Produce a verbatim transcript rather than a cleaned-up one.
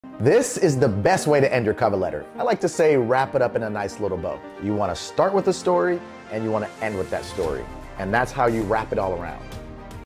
This is the best way to end your cover letter. I like to say wrap it up in a nice little bow. You want to start with a story and you want to end with that story. And that's how you wrap it all around.